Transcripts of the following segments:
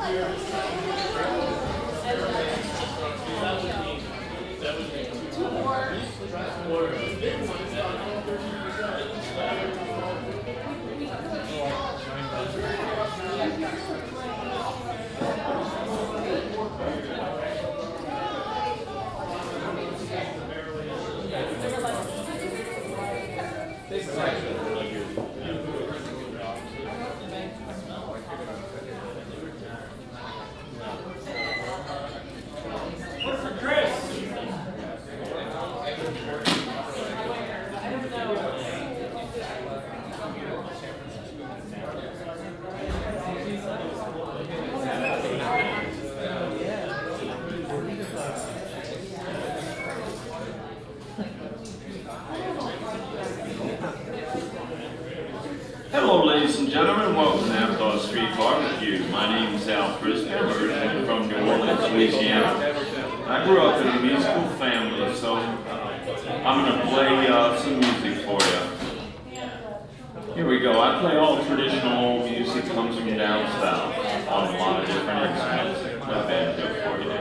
Hello, ladies and gentlemen. Welcome to Outdoor Street Barbecue. My name is Al Frisbee. I'm originally from New Orleans, Louisiana. I grew up in a musical family, so I'm going to play some music for you. Here we go. I play all traditional music, comes from down south on a lot of different instruments. Play banjo for you now.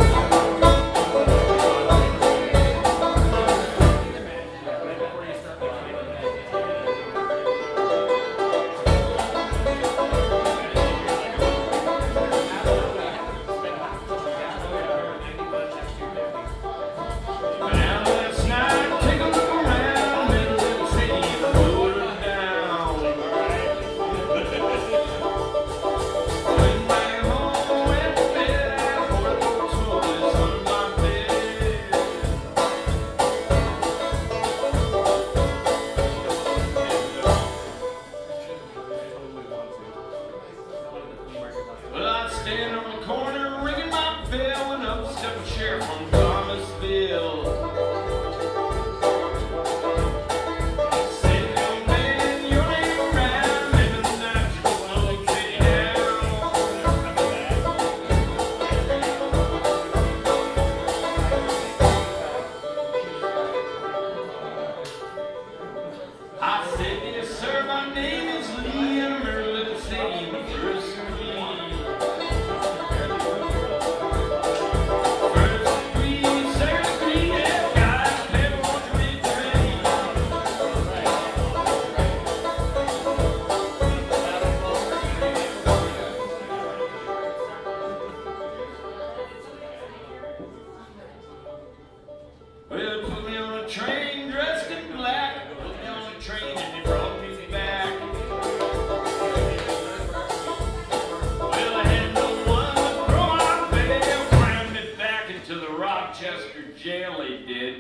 Stand on the corner, ringing my bell, and up step a sheriff from Thomasville. Said, young man, your name around, and the night you slowly take down. I said, yes sir, my name is Lee, and I'm early to see you. Well, put me on a train dressed in black, put me on a train and they brought me back. Well, I had no one to throw my bail, crammed it back into the Rochester jail, they did.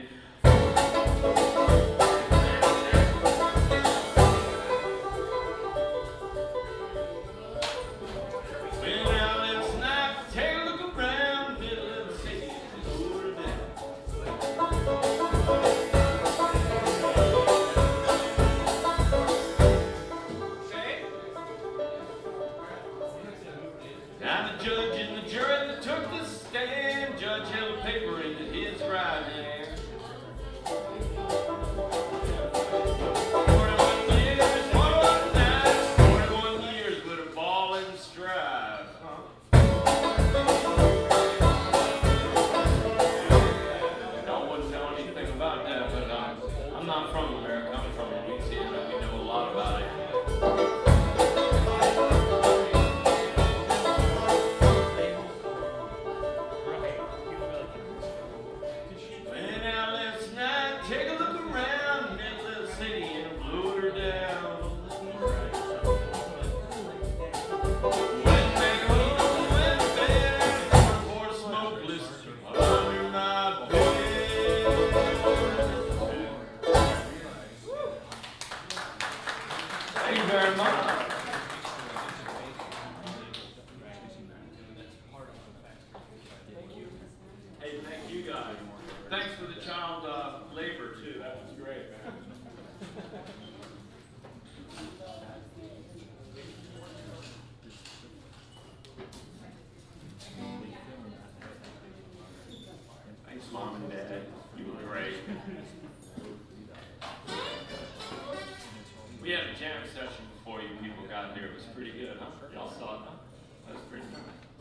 Well, now let's not take a look around, middle of the city. Now the judge and the jury that took the stand, judge held a paper into his right hand. 41 years, 41 nights, 41 years with a ball and strive. I wouldn't know anything about that, but I'm not from America, I'm from Louisiana. We know a lot about it. Take a look around, middle of the city, and blew her down. Went back home, went to bed, for a smokeless under my bed. Thank you very much. Hey, thank you guys. Thanks for the child labor too. That was great, man. Thanks, Mom and Dad. You were great. We had a jam session before you people got here. It was pretty good, huh? Y'all saw it, huh? That was pretty nice.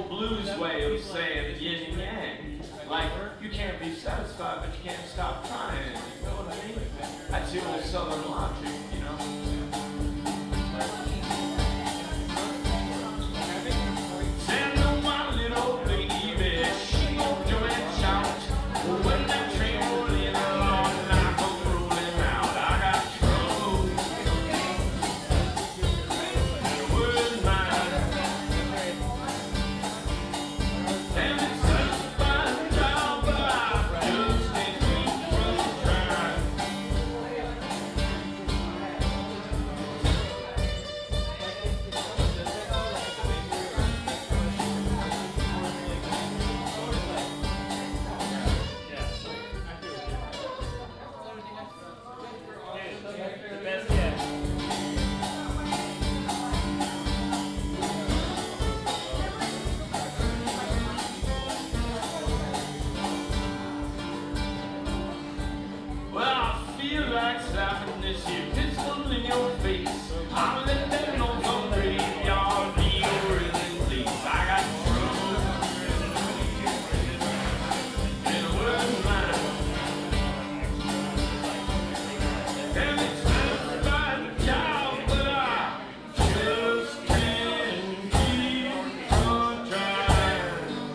old blues way of saying yin and yang. Like, you can't be satisfied, but you can't stop trying. You know what I mean? That's the old Southern logic, you know? Send on my little baby, she gon' jump and shout. When that train roll in, Lord, and I go rolling out. I got trouble, and the world's mine. And it's such a fine job, but I just can't keep from trying. Well, I feel like slapping this here pistol in your face. I'm letting them know some graveyard deodorant, please. I got trouble, and the world's mine. And it's not a bad job, but I just can't keep from trying.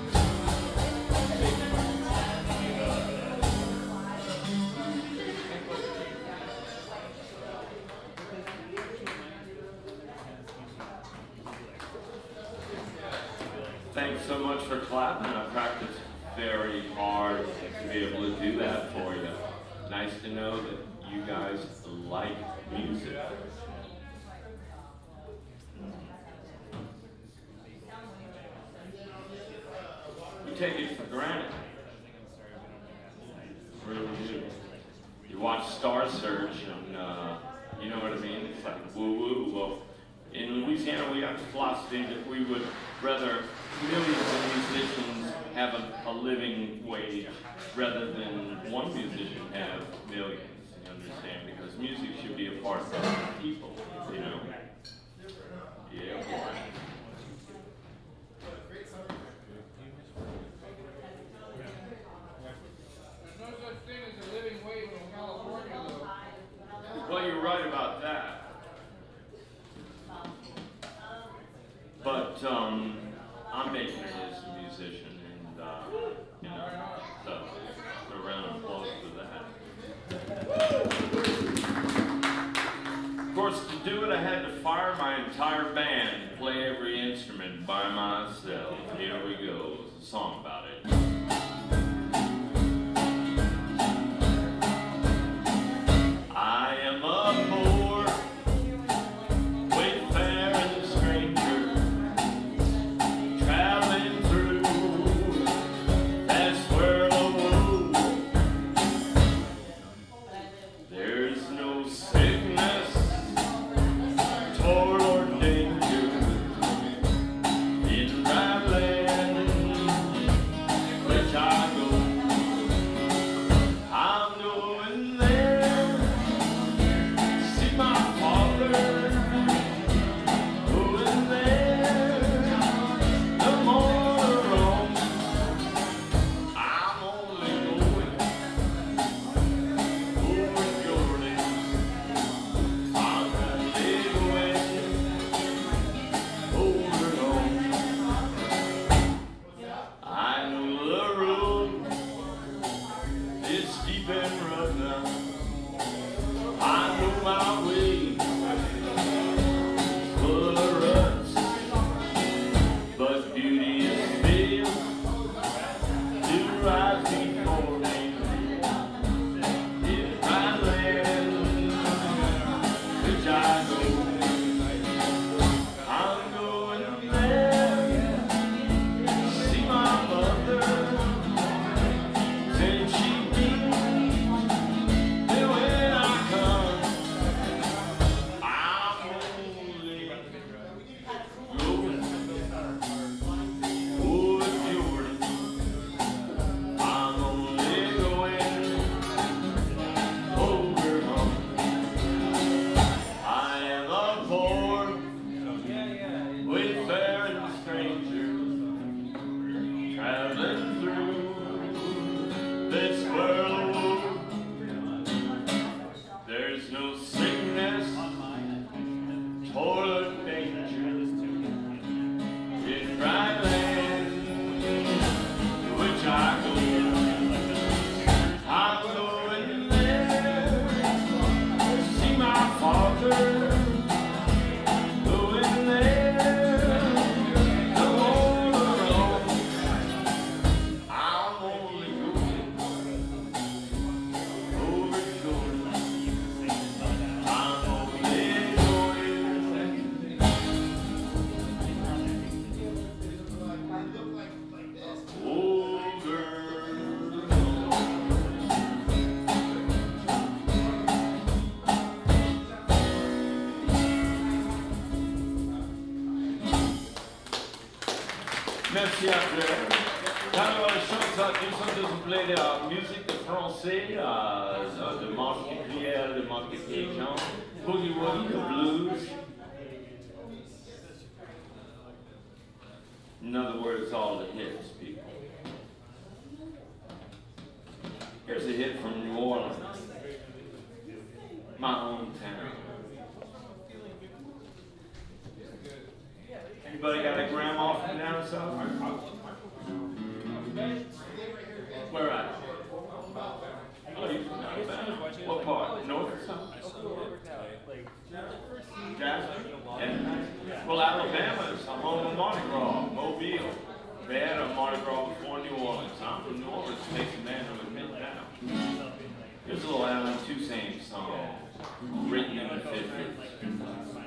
Thanks so much for clapping. I practiced very hard to be able to do that for you. Nice to know that you guys like music. We take it for granted. Really do. You watch Star Search and you know what I mean? It's like woo-woo. Well, in Louisiana we have the philosophy that we would rather millions of musicians have a living wage rather than one musician have millions, you understand? Because music should be a part of the people, you know? Yeah, boy. There's no such thing as a living wage in California, though. Well, you're right about that. But I'm making it as a musician, and you know, so a round of applause for that. Of course, to do it, I had to fire my entire band and play every instrument by myself. Here we go. It's a song about it. I am a poor, wayfaring stranger, traveling through this world of woe. There's no sickness, toil, or danger in dry land. merci à toi. Alors, je chante, nous sommes de play de musique de français, de Marc Criel, de Marc Cajun, Boogie Woogie, the blues. In other words, all the hits, people. Here's a hit from New Orleans, my hometown. Anybody got a grandma from down south? Where at? Oh, you from down south? What part? North or south? Jasper? Yeah. Well, Alabama's home of Mardi Gras, Mobile. They had a Mardi Gras before New Orleans. I'm from New Orleans, makes a man to admit now. Here's a little Alan Toussaint song, written in the 50s.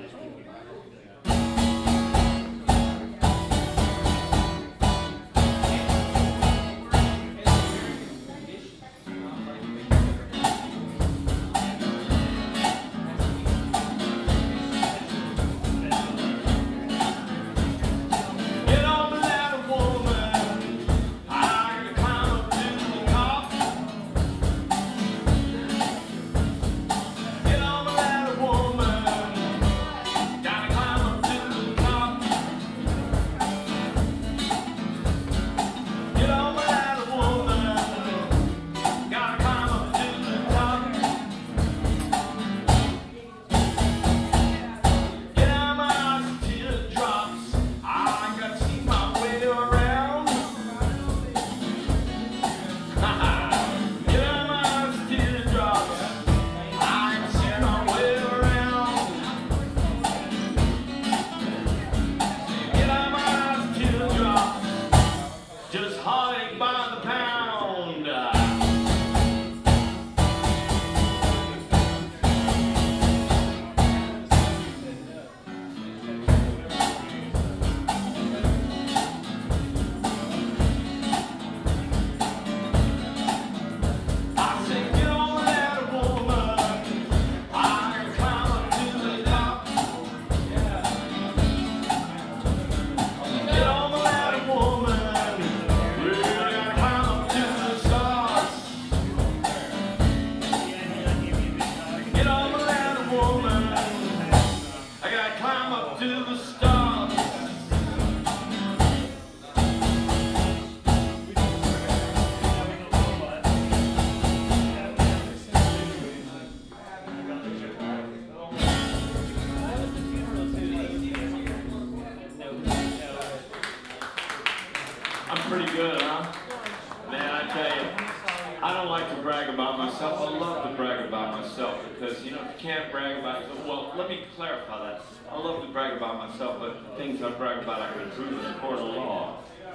Pretty good, huh? Man, I tell you, I don't like to brag about myself. I love to brag about myself because, you know, if you can't brag about yourself, well, let me clarify that. I love to brag about myself, but the things I brag about I can prove in a court of law.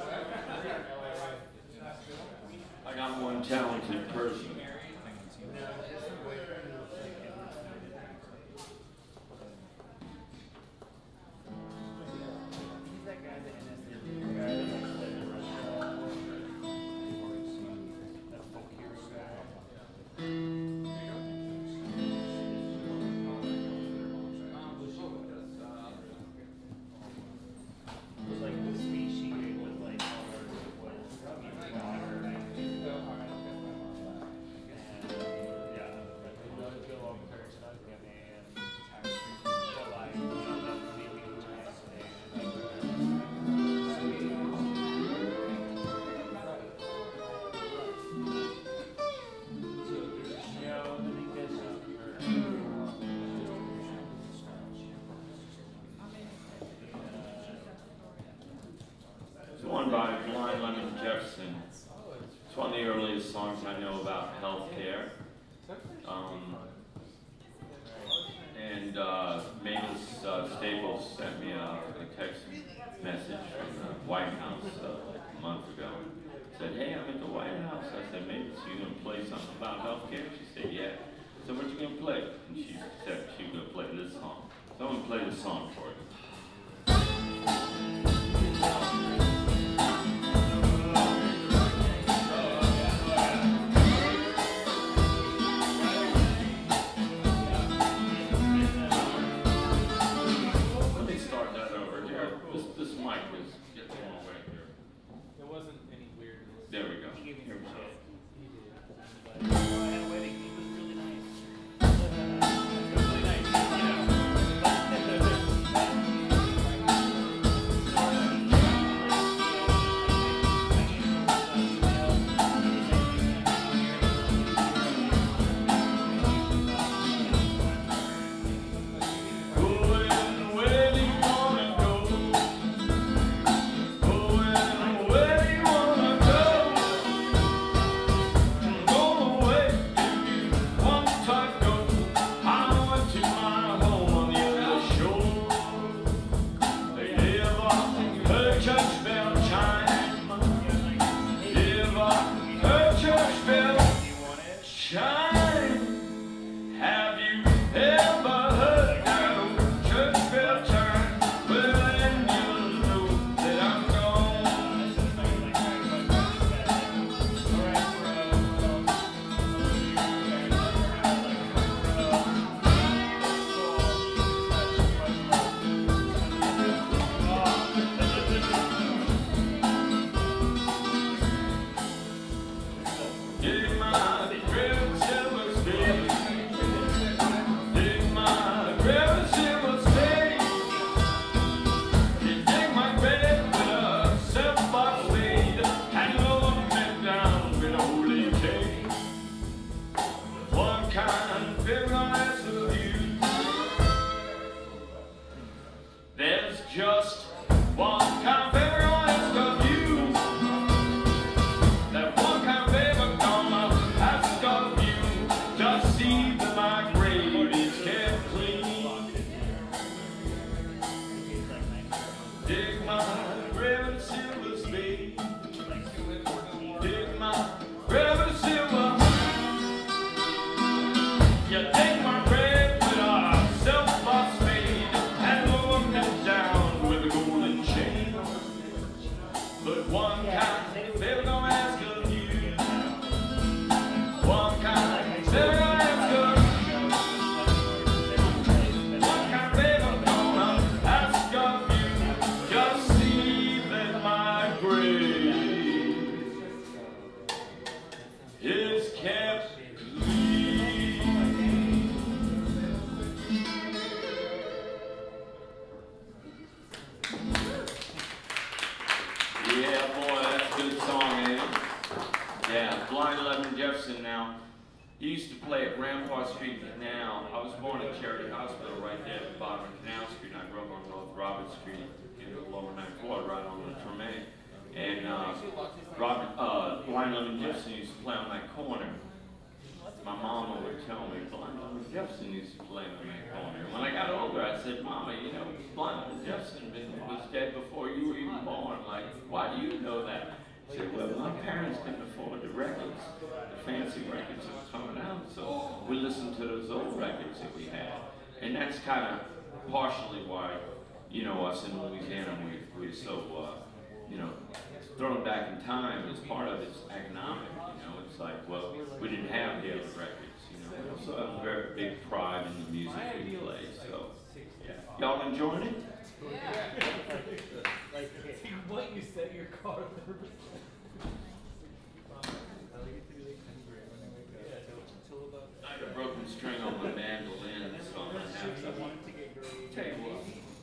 Like I'm one talented person. By Blind Lemon Jefferson. It's one of the earliest songs I know about healthcare. Mavis Staples sent me a text message from the White House a month ago. Said, hey, I'm at the White House. I said, Mavis, you gonna play something about healthcare? She said, yeah. So what you gonna play? And she said she was gonna play this song. So I'm gonna play this song for you. This mic is getting in the way here. just one kind of favor I ask of you. That one kind of favor gonna ask of you. Just see that my grave is kept clean. Dig my grave in silver spade. Dig my grave in silver. You dig my grave with a silver spade and look it down with a golden chain. But one kind of favor gonna ask of you. One kind of favor gonna ask of you. One kind of favor gonna ask of you. Just see that my grave is kept clean. Yeah, boy, that's a good song, eh? Yeah, Blind Lemon Jefferson now. He used to play at Rampart Street Canal. I was born at Charity Hospital right there at the bottom of Canal Street. I grew up on North Robert Street in the lower ninth ward, right on the Tremaine. And Blind Lemon Jefferson used to play on that corner. My mom would tell me, Blind Lemon Jefferson used to play on that corner. When I got older, I said, Mama, you know, Blind Lemon Jefferson was dead before you were even born. Like, why do you know that? She said, well, my parents couldn't afford the records, the fancy records that were coming out, so we listened to those old records that we had. And that's kind of partially why, you know, us in Louisiana, we're so, you know, thrown back in time. As part of it's economic, you know. It's like, well, we didn't have the other records, you know. We also have a very big pride in the music we play, so, yeah. Y'all enjoying it? Like, what you set your car I got a broken string on my mandolin, so I'm gonna have to tell you what.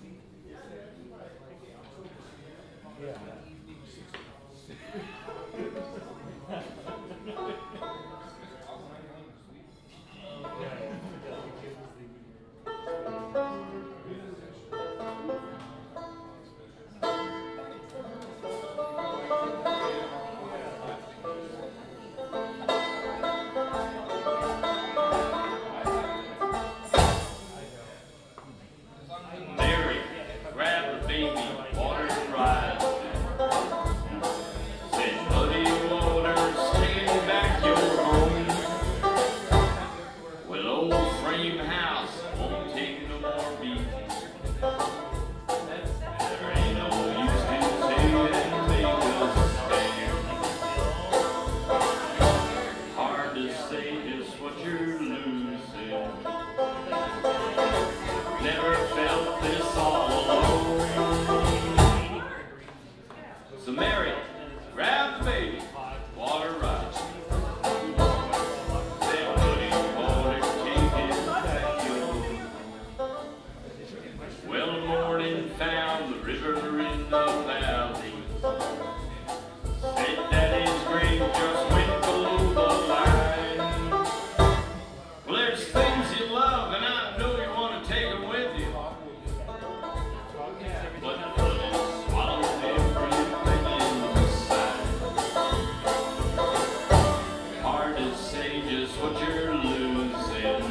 Mary, grab the baby, water dries. Said, muddy waters, taking back your home. Well, old frame house won't take no more beating. There ain't no use in saying make us stand. Hard to say just what you're losing. Never felt this all alone. So Mary, grab the baby, water rise. Said, muddy water, take it back your. Well, the morning found the river in the valley. Said that his grave just went below the line. Well, there's things you love, and I know you want to take them with you. But the blood swallows everything inside. Hard to say just what you're losing.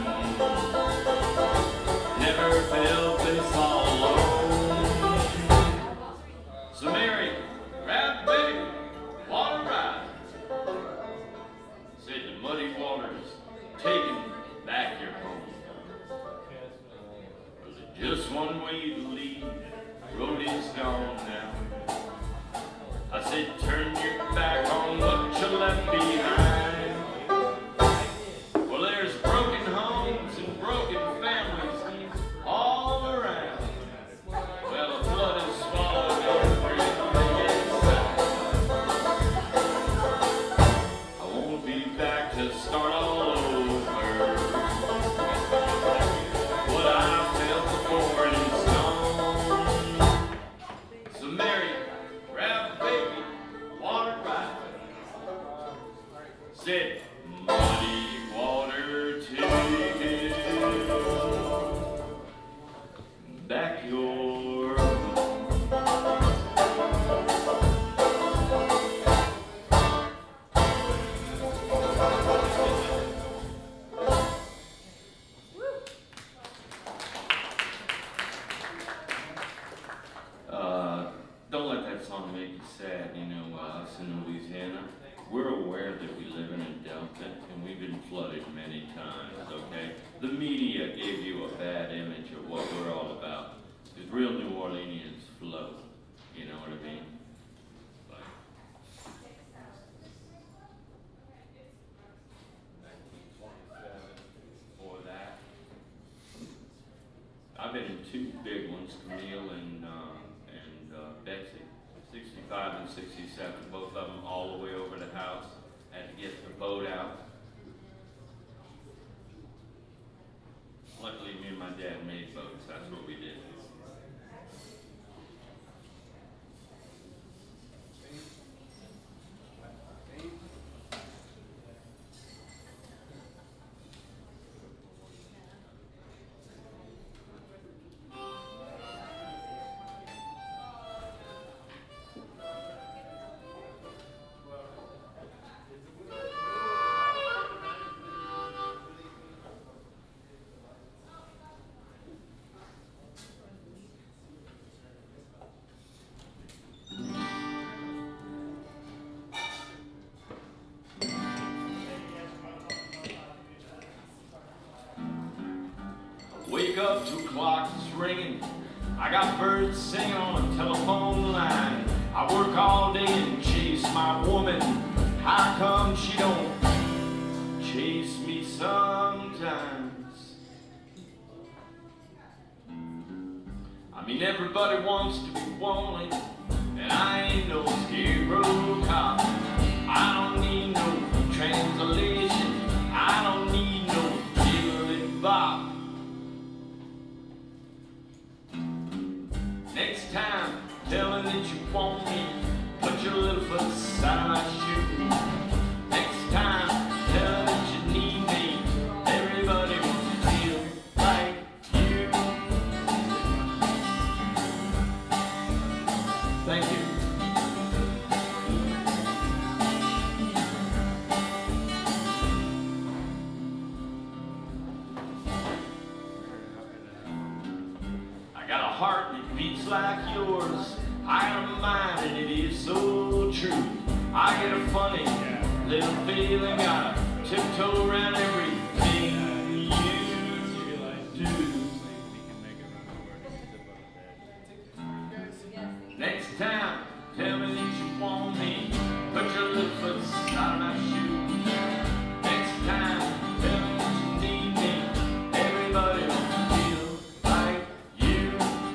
Never felt this all alone. So Mary, grab the baby, water rise. Said the muddy waters, taking back your home. Was it just one way to leave? Road is gone now. I said, turn your back on what you left behind. Well, there's broken homes and broken families all around. Well, the flood has swallowed everything inside. I won't be back to start all over. What I felt before is gone. So I'll make you sad. You know, us in Louisiana, we're aware that we live in a delta and we've been flooded many times, okay? The media gave you a bad image of what we're all about. Because real New Orleanians flow, you know what I mean? Like, for that. I've been in two big ones, Camille and Betsy, 65 and 67, both of them all the way over the house. Had to get the boat out. Luckily, me and my dad made boats. That's what we did. Wake up, 2 o'clock is ringing. I got birds singing on a telephone line. I work all day and chase my woman. How come she don't chase me sometimes? I mean, everybody wants to be wanted, and I ain't no scarecrow cop. I don't need no translation. I don't need no diddly bop. Next time, tell her that you want me. Put your little foot inside my shoe. Next time, tell her that you need me. Everybody wants to feel like you. Thank you. I got a heart that beats like yours. I got a mind and it is so true. I get a funny little feeling, gotta tiptoe around everything you do. Next time, tell me that you want me. Put your little foot inside my shoe. Next time, tell me that you need me. Everybody wants to feel like you.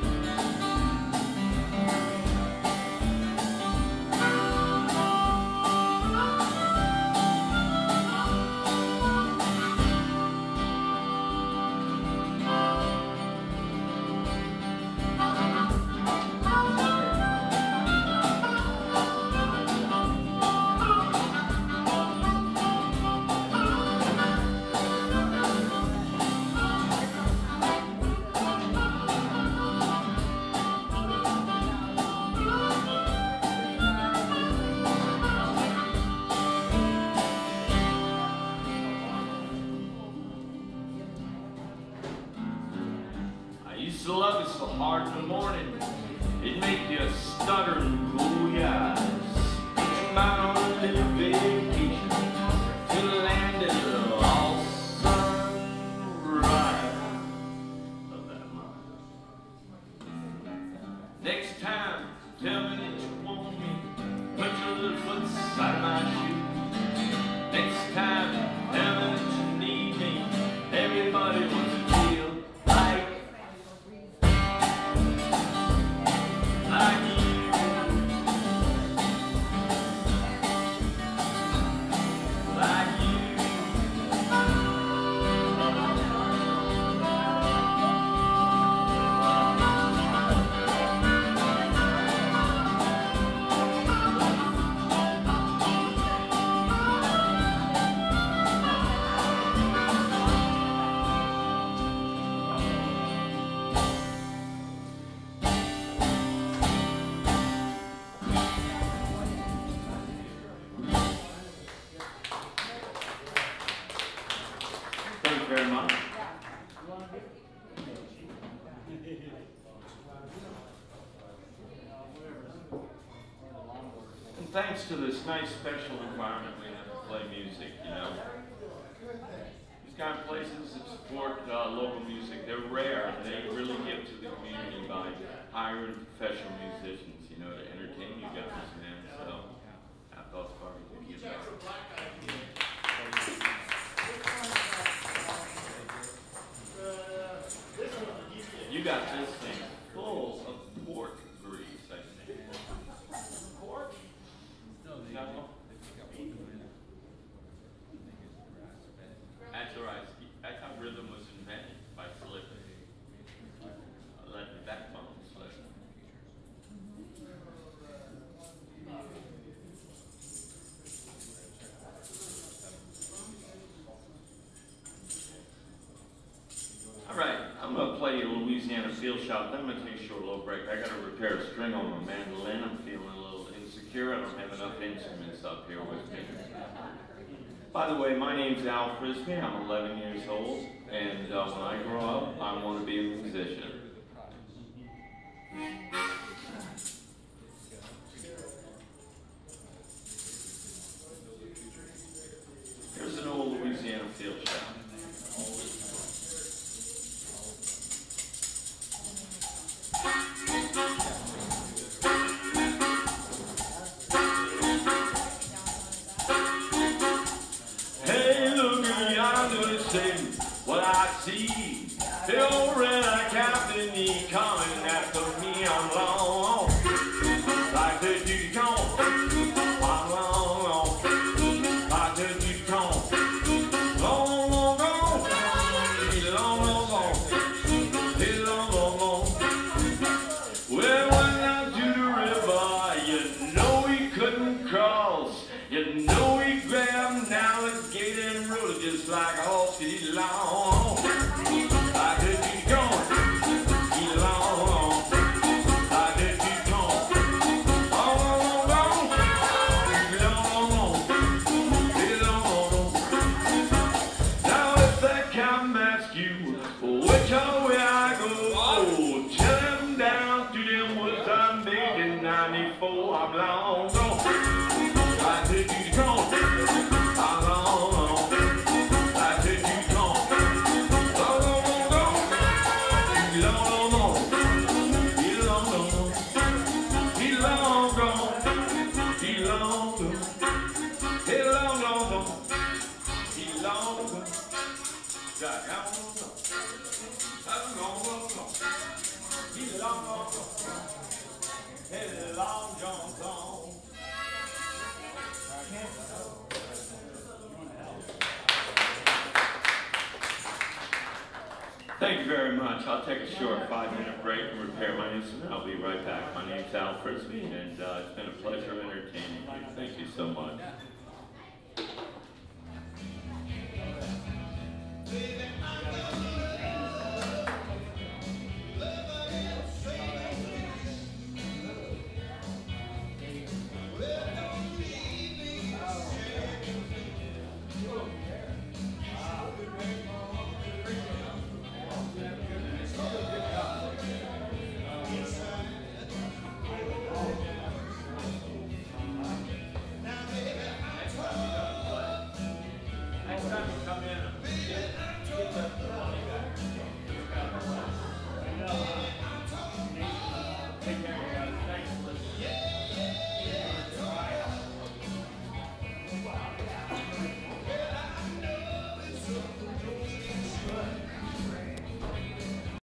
I used to love it so hard in the morning. It'd make you stutter and roll your eyes. Put your mind on a little vacation to the land of the all sunrise. Love that line. Next time, tell me that you want me. Put your little foot inside my shoe. Next time, tell me that you need me. Everybody wants to feel like thanks to this nice special environment, we have to play music, you know. These kind of places that support local music, they're rare, and they really give to the community by hiring professional musicians, you know, to entertain you guys, man. So, Outlaws Barbecue. You got this thing full of pork grease, I think. Pork? No. That's all right. That's how rhythm was invented, by slipping. Let the backbone slip. All right, I'm going to play you a Louisiana field shop. Then I'm going to take a short little break. I got to repair a string on my mandolin. I'm feeling a little insecure. I don't have enough instruments up here with me. By the way, my name's Al Frisbee. I'm 11 years old, and when I grow up, I want to be a musician. Here's an old Louisiana field shop. What I see, the old red captain, he coming after me. I'm long, like the duty cone. I'm long, like the duty cone. Long, long, long, long, long, long, long, long, long. Well, went down to the river, you know he couldn't cross. You know he grabbed an alligator and rode it just like a horse. He's long, like the duty cone. He's long, like the duty cone. Long, long, long, long, long, he's long, long. Now if that come ask you which way I go, tell him down to them woods I'm big in 94. I'm long gone, like the duty cone. I'm long, long, like the duty cone. Long, long, long, long, long, long, he's long, long, he's long gone, he's long gone, he's long, long, long, he's long gone. Jack, I'm long, long, long, he's long, long, he's long, John, long. Thank you very much. I'll take a short 5-minute break and repair my instrument. I'll be right back. My name's Al Frisbee, and it's been a pleasure entertaining you. Thank you so much.